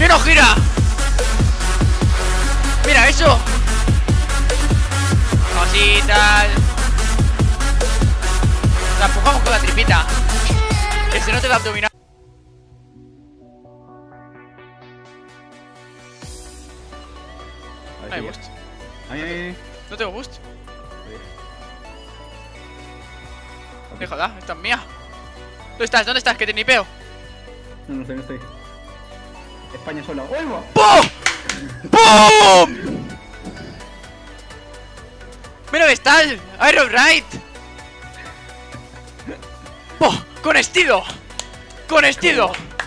¡Que no gira! ¡Mira eso! Cositas. La empujamos con la tripita. Ese no te va a abdominar. No hay boost. No tengo boost. Me jodas, esta es mía. ¿Dónde estás? ¿Dónde estás? Que te nipeo. No estoy. España sola. ¡Oigo! ¡Pum! ¡Pum! ¡Mira dónde estás! ¡Iron Right! ¡Oh! ¡Con estilo! ¡Con estilo!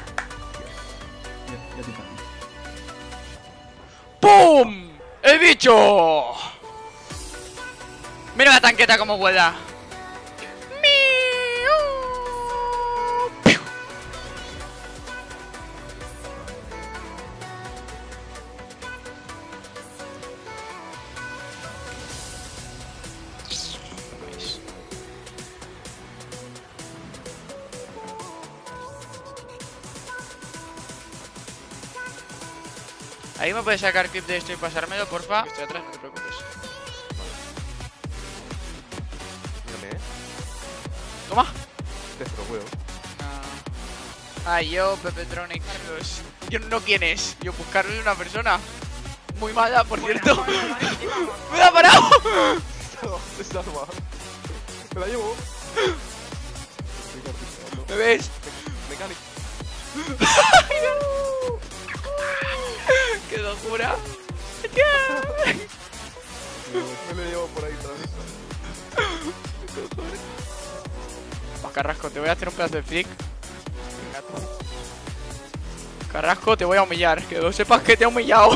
¡Pum! ¡El bicho! Mira la tanqueta como vuela. Ahí me puedes sacar clip de esto y pasármelo, porfa. Estoy atrás, no te preocupes. Toma. Ay, yo, Pepetronic Carlos. Yo no, ¿quién es? Yo, pues Carlos es una persona muy mala, por cierto. ¡Me ha parado! Me la llevo. ¿Me ves? Mecánico. ¡Qué locura! Me lo llevo por ahí otra vez. Pues Carrasco, te voy a hacer un pedazo de flick. Carrasco, te voy a humillar. Que lo sepas que te he humillado.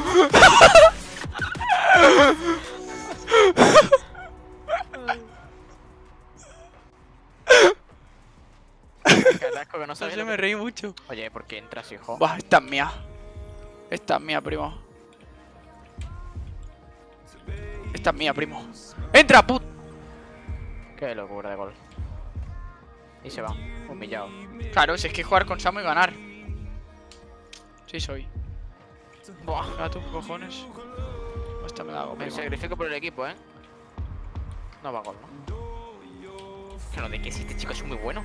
Carrasco, que no sabes. No sé, me reí mucho. Oye, ¿por qué entras, hijo? Buah, esta es mía. Esta es mía, primo. Esta es mía, primo. ¡Entra, put! Qué locura de gol. Y se va, humillado. Claro, si es que jugar con Samu y ganar. Sí soy. Buah, a tus cojones. Hasta me la hago, Me primo. sacrifico por el equipo, ¿eh? No va gol, ¿no? Que no, de que si este chico es muy bueno.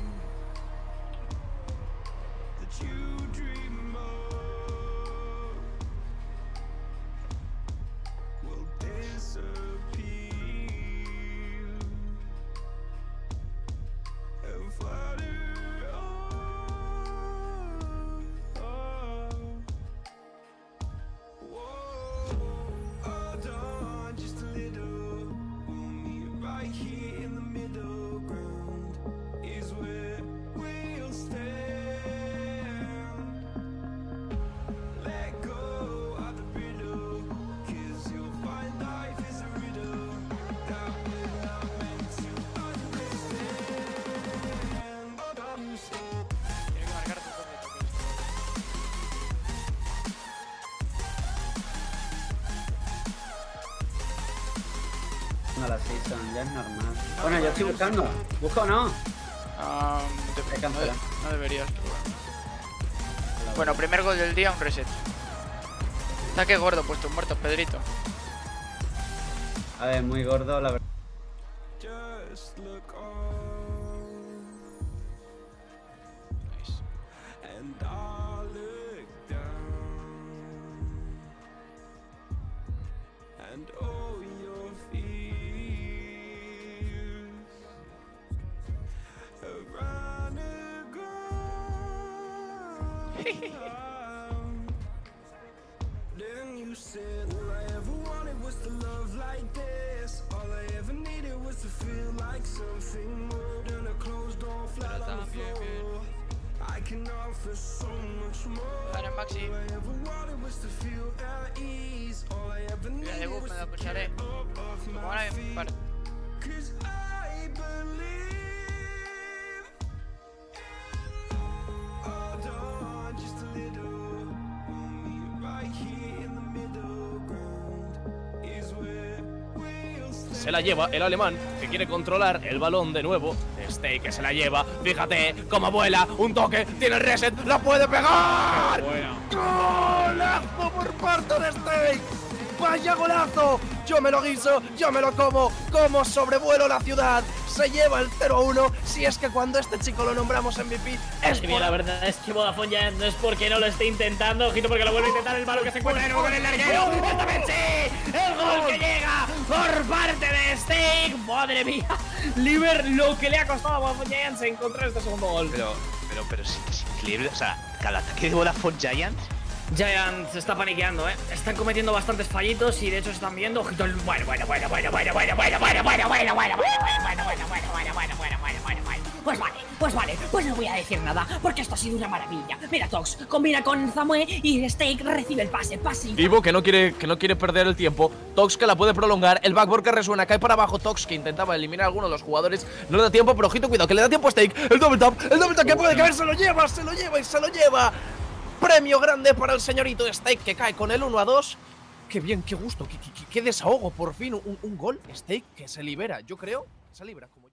A las 6 son, ya es normal. Bueno, yo estoy buscando. ¿Busco o no? No deberías, pero bueno. Bueno, primer gol del día, un reset. Ataque gordo, puestos muertos, Pedrito. A ver, muy gordo, la verdad. Gana Maxi. Mira, de bug me la pusharé. Como ahora bien parte. se la lleva el alemán, que quiere controlar el balón de nuevo. Steak que se la lleva, fíjate cómo vuela, un toque, tiene el reset, ¡la puede pegar! ¡Golazo por parte de Steak! ¡Vaya golazo! Yo me lo guiso, yo me lo como sobrevuelo la ciudad, se lleva el 0-1, si es que cuando este chico lo nombramos MVP es Mira, la verdad es que Vodafone ya no es porque no lo esté intentando, ojito porque lo vuelve a intentar el balón que se encuentra de nuevo con el larguero. ¡Esta vez sí! ¡El gol que llega por parte de Steak! ¡Madre mía! Liver, lo que le ha costado a Vodafone Giants encontrar este segundo gol. Pero es increíble, o sea, cada ataque de Vodafone Giants. Giants se está paniqueando, están cometiendo bastantes fallitos y de hecho se están viendo, ojito el... Bueno. Pues no voy a decir nada, porque esto ha sido una maravilla. Mira, Tox combina con Zamue y Steak recibe el pase. Ivo que no quiere perder el tiempo. Tox que la puede prolongar. El backboard que resuena, cae para abajo. Tox que intentaba eliminar a alguno de los jugadores. No le da tiempo, pero ojito, cuidado, que le da tiempo a Steak. El double tap que puede caer, se lo lleva. Premio grande para el señorito Steak que cae con el 1-2. Qué bien, qué gusto, qué desahogo, por fin. Un gol. Steak que se libera, yo creo. Se libera como